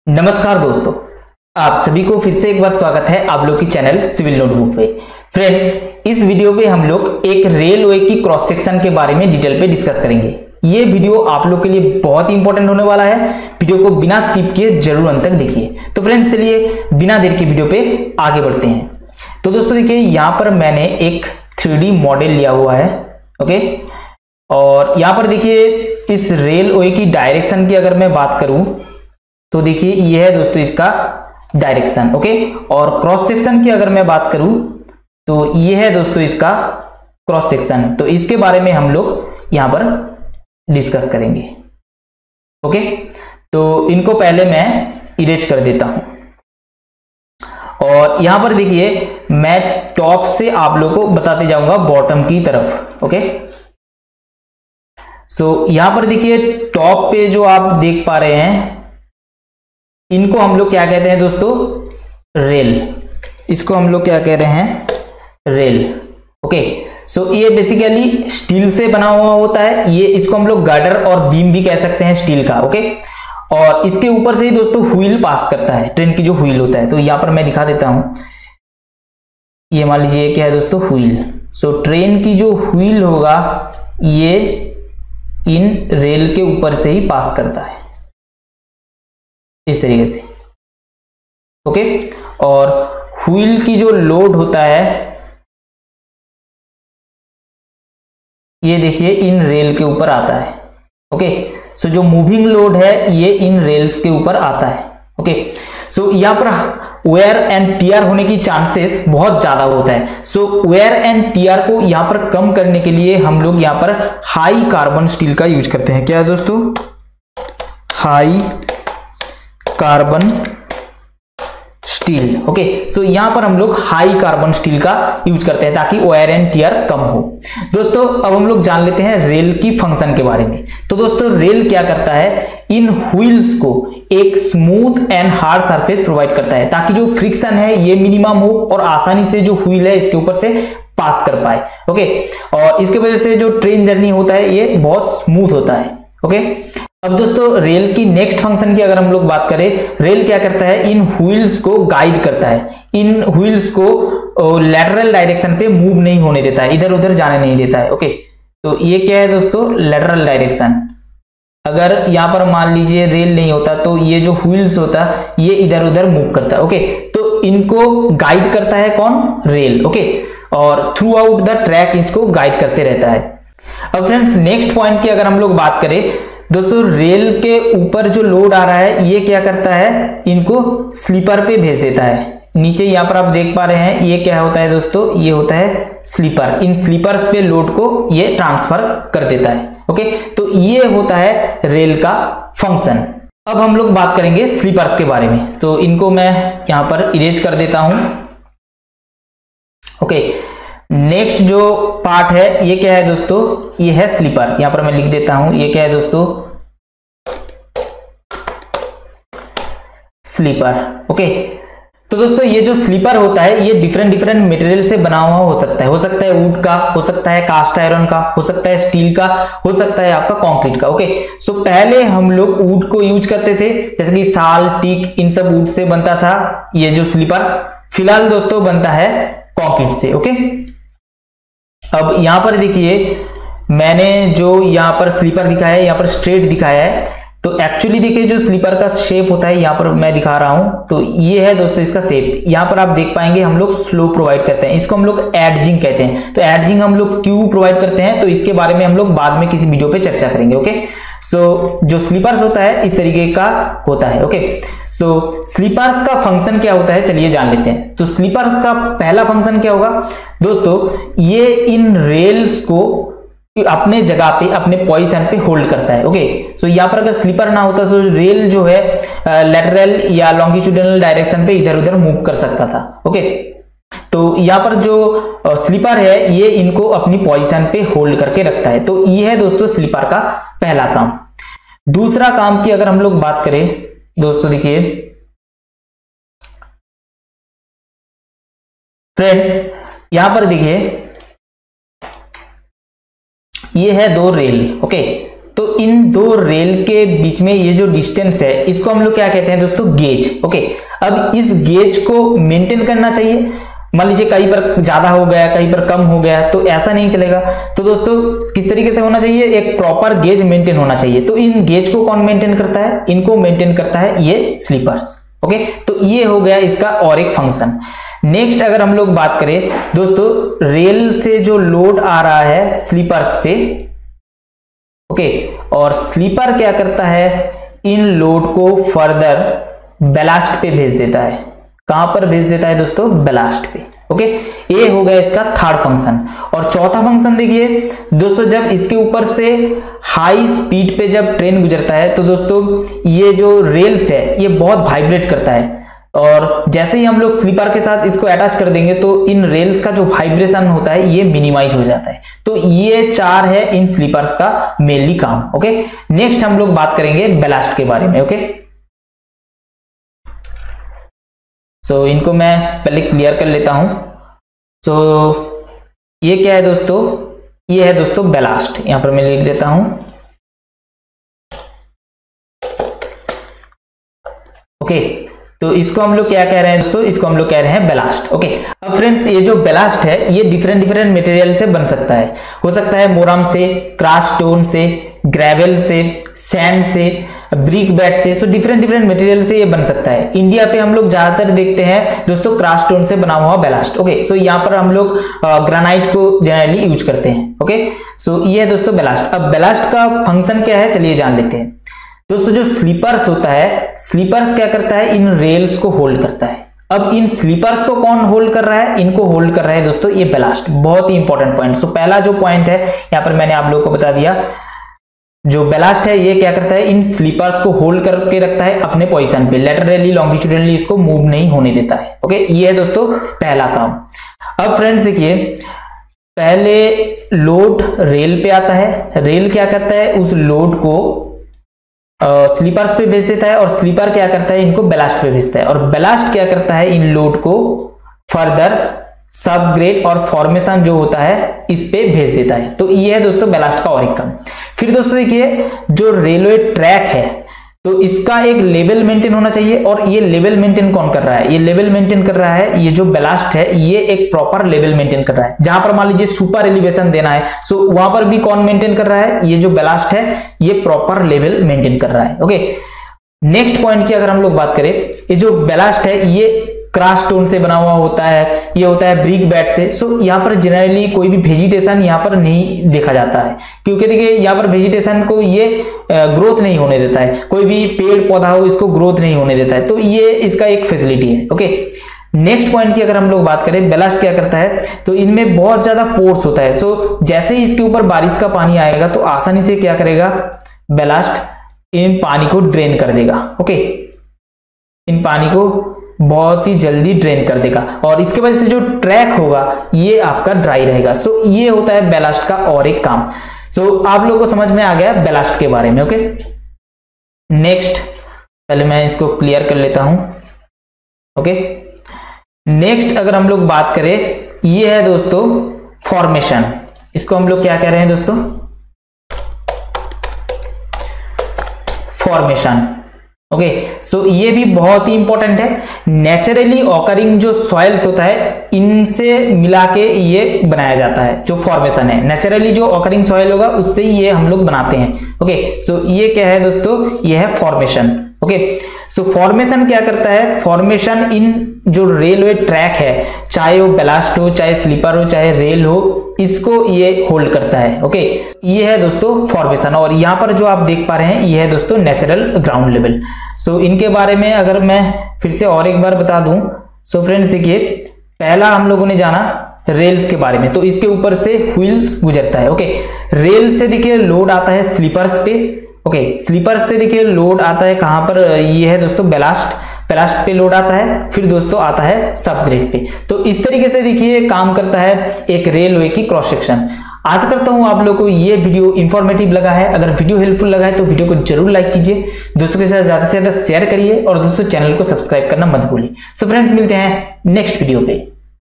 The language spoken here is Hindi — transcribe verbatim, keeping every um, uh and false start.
नमस्कार दोस्तों, आप सभी को फिर से एक बार स्वागत है आप लोग की चैनल सिविल नोटबुक पे। फ्रेंड्स, इस वीडियो पे हम लोग एक रेलवे की क्रॉस सेक्शन के बारे में डिटेल पे डिस्कस करेंगे। ये वीडियो आप लोग के लिए बहुत ही इंपॉर्टेंट होने वाला है। वीडियो को बिना स्किप किए जरूर अंत तक देखिए। तो फ्रेंड्स, चलिए बिना देर के वीडियो पे आगे बढ़ते हैं। तो दोस्तों देखिए, यहाँ पर मैंने एक थ्री डी मॉडल लिया हुआ है, ओके। और यहाँ पर देखिए, इस रेलवे की डायरेक्शन की अगर मैं बात करूं तो देखिए ये है दोस्तों इसका डायरेक्शन, ओके। और क्रॉस सेक्शन की अगर मैं बात करूं तो ये है दोस्तों इसका क्रॉस सेक्शन। तो इसके बारे में हम लोग यहां पर डिस्कस करेंगे, ओके। तो इनको पहले मैं इरेज कर देता हूं और यहां पर देखिए मैं टॉप से आप लोगों को बताते जाऊंगा बॉटम की तरफ, ओके। सो यहां पर देखिए टॉप पे जो आप देख पा रहे हैं, इनको हम लोग क्या कहते हैं दोस्तों? रेल। इसको हम लोग क्या कह रहे हैं? Rail, okay. सो ये बेसिकली स्टील से बना हुआ होता है। ये इसको हम लोग गर्डर और बीम भी कह सकते हैं स्टील का, ओके। और इसके ऊपर से ही दोस्तों व्हील पास करता है, ट्रेन की जो व्हील होता है। तो यहां पर मैं दिखा देता हूं, ये मान लीजिए क्या है दोस्तों? व्हील। सो ट्रेन की जो व्हील होगा ये इन रेल के ऊपर से ही पास करता है, इस तरीके से, ओके। और व्हील की जो लोड होता है ये देखिए इन रेल के ऊपर आता है, ओके। सो जो मूविंग लोड है ये इन रेल्स के ऊपर आता है, ओके। सो यहां पर वेयर एंड टीयर होने की चांसेस बहुत ज्यादा होता है। सो वेयर एंड टीयर को यहां पर कम करने के लिए हम लोग यहां पर हाई कार्बन स्टील का यूज करते हैं। क्या है दोस्तों? High carbon steel, okay. So यहां पर हम लोग हाई कार्बन स्टील का यूज करते हैं ताकि वेयर एंड टियर कम हो। दोस्तों अब हम लोग जान लेते हैं रेल की फंक्शन के बारे में। तो दोस्तों रेल क्या करता है? इन व्हील्स को एक smooth and hard surface provide करता है ताकि जो फ्रिक्शन है ये मिनिमम हो और आसानी से जो व्हील है इसके ऊपर से पास कर पाए, ओके। और इसके वजह से जो ट्रेन जर्नी होता है ये बहुत स्मूथ होता है, ओके। अब दोस्तों रेल की नेक्स्ट फंक्शन की अगर हम लोग बात करें, रेल क्या करता है? इन व्हील्स को गाइड करता है। इन व्हील्स को लैटरल डायरेक्शन पे मूव नहीं होने देता है, इधर उधर जाने नहीं देता है, ओके। तो ये क्या है दोस्तों? Lateral direction. अगर यहां पर मान लीजिए रेल नहीं होता तो ये जो व्हील्स होता ये इधर उधर मूव करता है, ओके। तो इनको गाइड करता है कौन? Rail, okay. और थ्रू आउट द ट्रैक इसको गाइड करते रहता है। अब फ्रेंड्स नेक्स्ट पॉइंट की अगर हम लोग बात करें दोस्तों, रेल के ऊपर जो लोड आ रहा है ये क्या करता है? इनको स्लीपर पे भेज देता है। नीचे यहाँ पर आप देख पा रहे हैं ये क्या होता है दोस्तों? ये होता है स्लीपर। इन स्लीपर्स पे लोड को ये ट्रांसफर कर देता है, ओके। तो ये होता है रेल का फंक्शन। अब हम लोग बात करेंगे स्लीपर्स के बारे में। तो इनको मैं यहां पर इरेज कर देता हूं, ओके। नेक्स्ट जो पार्ट है ये क्या है दोस्तों? ये है स्लीपर। यहां पर मैं लिख देता हूं ये क्या है दोस्तों? Sleeper, okay. तो दोस्तों ये जो स्लीपर होता है ये डिफरेंट डिफरेंट मटेरियल से बना हुआ हो सकता है। हो सकता है वुड का, हो सकता है कास्ट आयरन का, हो सकता है स्टील का, हो सकता है आपका कंक्रीट का, ओके। सो पहले हम लोग वुड को यूज करते थे, जैसे कि साल, टीक, इन सब वुड से बनता था ये जो स्लीपर। फिलहाल दोस्तों बनता है कंक्रीट से, ओके। अब यहां पर देखिए मैंने जो यहां पर स्लीपर दिखाया है, यहां पर स्ट्रेट दिखाया है। तो एक्चुअली देखिए जो स्लीपर का शेप होता है यहां पर मैं दिखा रहा हूं, तो ये है दोस्तों इसका शेप। यहां पर आप देख पाएंगे हम लोग स्लो प्रोवाइड करते हैं, इसको हम लोग एडजिंग कहते हैं। तो एडजिंग हम लोग क्यों प्रोवाइड करते हैं तो इसके बारे में हम लोग बाद में किसी वीडियो पे चर्चा करेंगे, ओके। सो so, जो स्लीपर्स होता है इस तरीके का होता है, ओके। सो स्लीपर्स का फंक्शन क्या होता है चलिए जान लेते हैं। तो स्लीपर्स का पहला फंक्शन क्या होगा दोस्तों? ये इन रेल्स को अपने जगह पे, अपने पोजीशन पे होल्ड करता है, ओके। सो यहाँ पर अगर स्लीपर ना होता तो रेल जो है लेटरल या लॉन्गिट्यूडिनल डायरेक्शन पे इधर उधर मूव कर सकता था, ओके। तो यहाँ पर जो स्लीपर है ये इनको अपनी पोजीशन पे होल्ड करके रखता है। तो ये है दोस्तों स्लीपर का पहला काम। दूसरा काम की अगर हम लोग बात करें दोस्तों, देखिए फ्रेंड्स यहां पर देखिए ये है दो रेल, ओके। तो इन दो रेल के बीच में ये जो डिस्टेंस है इसको हम लोग क्या कहते हैं दोस्तों, गेज। ओके, अब इस गेज को मेंटेन करना चाहिए। मान लीजिए कहीं पर ज्यादा हो गया, कहीं पर कम हो गया, तो ऐसा नहीं चलेगा। तो दोस्तों किस तरीके से होना चाहिए, एक प्रॉपर गेज मेंटेन होना चाहिए। तो इन गेज को कौन मेंटेन करता है, इनको मेंटेन करता है ये स्लीपर्स। ओके, तो ये हो गया इसका और एक फंक्शन। नेक्स्ट अगर हम लोग बात करें दोस्तों, रेल से जो लोड आ रहा है स्लीपर्स पे, ओके, और स्लीपर क्या करता है, इन लोड को फर्दर बैलास्ट पे भेज देता है। कहां पर भेज देता है दोस्तों, बैलास्ट पे। ओके, ये हो गया इसका थर्ड फंक्शन। और चौथा फंक्शन देखिए दोस्तों, जब इसके ऊपर से हाई स्पीड पे जब ट्रेन गुजरता है तो दोस्तों ये जो रेल्स है ये बहुत वाइब्रेट करता है, और जैसे ही हम लोग स्लीपर के साथ इसको अटैच कर देंगे तो इन रेल्स का जो वाइब्रेशन होता है ये मिनिमाइज हो जाता है। तो ये चार है इन स्लीपर्स का मेनली काम। ओके, नेक्स्ट हम लोग बात करेंगे बैलास्ट के बारे में। ओके, सो so, इनको मैं पहले क्लियर कर लेता हूं। सो so, ये क्या है दोस्तों, ये है दोस्तों बैलास्ट। यहां पर मैं लिख देता हूं। ओके, तो इसको हम लोग क्या कह रहे हैं दोस्तों, इसको हम लोग कह रहे हैं बैलास्ट। ओके, अब फ्रेंड्स ये जो बैलास्ट है ये डिफरेंट डिफरेंट मटेरियल से बन सकता है। हो सकता है मोरम से, क्रश स्टोन से, ग्रेवल से, सैंड से, ब्रिक बैट से। सो डिफरेंट डिफरेंट मटेरियल से ये बन सकता है। इंडिया पे हम लोग ज्यादातर देखते हैं दोस्तों क्रश स्टोन से बना हुआ बैलास्ट। ओके, सो यहाँ पर हम लोग ग्रेनाइट को जनरली यूज करते हैं। ओके, सो ये है दोस्तों बैलास्ट। अब बैलास्ट का फंक्शन क्या है चलिए जान लेते हैं दोस्तों। जो स्लीपर्स होता है, स्लीपर्स क्या करता है, इन रेल्स को होल्ड करता है। अब इन स्लीपर्स को कौन होल्ड कर रहा है, इनको होल्ड कर रहा है दोस्तों ये बैलास्ट। बहुत ही इंपॉर्टेंट पॉइंट। सो पहला जो पॉइंट है यहां पर मैंने आप लोगों को बता दिया, जो बैलास्ट है ये क्या करता है, इन स्लीपर्स को होल्ड करके रखता है अपने पोजीशन पे, लेटरली लॉन्गिट्यूडनली इसको मूव नहीं होने देता है। ओके, ये है दोस्तों पहला काम। अब फ्रेंड्स देखिए, पहले लोड रेल पे आता है, रेल क्या करता है, उस लोड को स्लीपर्स पे भेज देता है, और स्लीपर क्या करता है, इनको बैलास्ट पे भेजता है, और बैलास्ट क्या करता है, इन लोड को फर्दर सब ग्रेड और फॉर्मेशन जो होता है इस पे भेज देता है। तो ये है दोस्तों बैलास्ट का और एक काम। फिर दोस्तों देखिए, जो रेलवे ट्रैक है तो इसका एक लेवल मेंटेन होना चाहिए, और ये लेवल मेंटेन कौन कर रहा है, ये लेवल मेंटेन कर रहा है ये जो बैलास्ट है, ये एक प्रॉपर लेवल मेंटेन कर रहा है। जहां पर मान लीजिए सुपर एलिवेशन देना है, सो वहां पर भी कौन मेंटेन कर रहा है, ये जो बैलास्ट है ये प्रॉपर लेवल मेंटेन कर रहा है। ओके, नेक्स्ट पॉइंट की अगर हम लोग बात करें, ये जो बैलास्ट है ये क्रश स्टोन से बना हुआ होता है, ये होता है ब्रिक बैट से। सो यहाँ पर जनरली कोई भी वेजिटेशन यहाँ पर नहीं देखा जाता है, क्योंकि देखिए यहाँ पर वेजिटेशन को ये ग्रोथ नहीं होने देता है, कोई भी पेड़ पौधा हो इसको ग्रोथ नहीं होने देता है। तो ये इसका एक फैसिलिटी है। ओके, नेक्स्ट पॉइंट की अगर हम लोग बात करें, बैलास्ट क्या करता है, तो इनमें बहुत ज्यादा पोर्स होता है। सो जैसे ही इसके ऊपर बारिश का पानी आएगा तो आसानी से क्या करेगा, बैलास्ट इन पानी को ड्रेन कर देगा। ओके, इन पानी को बहुत ही जल्दी ड्रेन कर देगा, और इसके वजह से जो ट्रैक होगा ये आपका ड्राई रहेगा। सो ये होता है बैलास्ट का और एक काम। सो आप लोगों को समझ में आ गया बैलास्ट के बारे में। ओके, नेक्स्ट पहले मैं इसको क्लियर कर लेता हूं। ओके, नेक्स्ट अगर हम लोग बात करें, ये है दोस्तों फॉर्मेशन। इसको हम लोग क्या कह रहे हैं दोस्तों, फॉर्मेशन। ओके, सो ये भी बहुत ही इंपॉर्टेंट है। नेचुरली ऑकरिंग जो सॉइल्स होता है इनसे मिला के ये बनाया जाता है। जो फॉर्मेशन है, नेचुरली जो ऑकरिंग सॉइल होगा उससे ही ये हम लोग बनाते हैं। ओके, सो ये क्या है दोस्तों, ये है फॉर्मेशन। ओके, सो फॉर्मेशन क्या करता है, फॉर्मेशन इन जो रेलवे ट्रैक है, चाहे वो बैलास्ट हो, चाहे स्लीपर हो, चाहे रेल हो, इसको ये होल्ड करता है। ओके, ये है दोस्तों फॉर्मेशन। और यहाँ पर जो आप देख पा रहे हैं ये है दोस्तों नेचुरल ग्राउंड लेवल। सो इनके बारे में अगर मैं फिर से और एक बार बता दूं, सो फ्रेंड्स देखिए, पहला हम लोगों ने जाना रेल्स के बारे में, तो इसके ऊपर से व्हील्स गुजरता है। ओके, रेल से देखिए लोड आता है स्लीपर्स पे। ओके, स्लीपर्स से देखिए लोड आता है कहां पर, ये है दोस्तों बैलास्ट, बैलास्ट पे लोड आता है, फिर दोस्तों आता है सब ग्रेड पे। तो इस तरीके से देखिए काम करता है एक रेलवे की क्रॉस सेक्शन। आशा करता हूं आप लोगों को ये वीडियो इंफॉर्मेटिव लगा है। अगर वीडियो हेल्पफुल लगा है तो वीडियो को जरूर लाइक कीजिए, दोस्तों के साथ ज्यादा से ज्यादा शेयर करिए, और दोस्तों चैनल को सब्सक्राइब करना मत भूलिए। सो फ्रेंड्स, मिलते हैं नेक्स्ट वीडियो पे।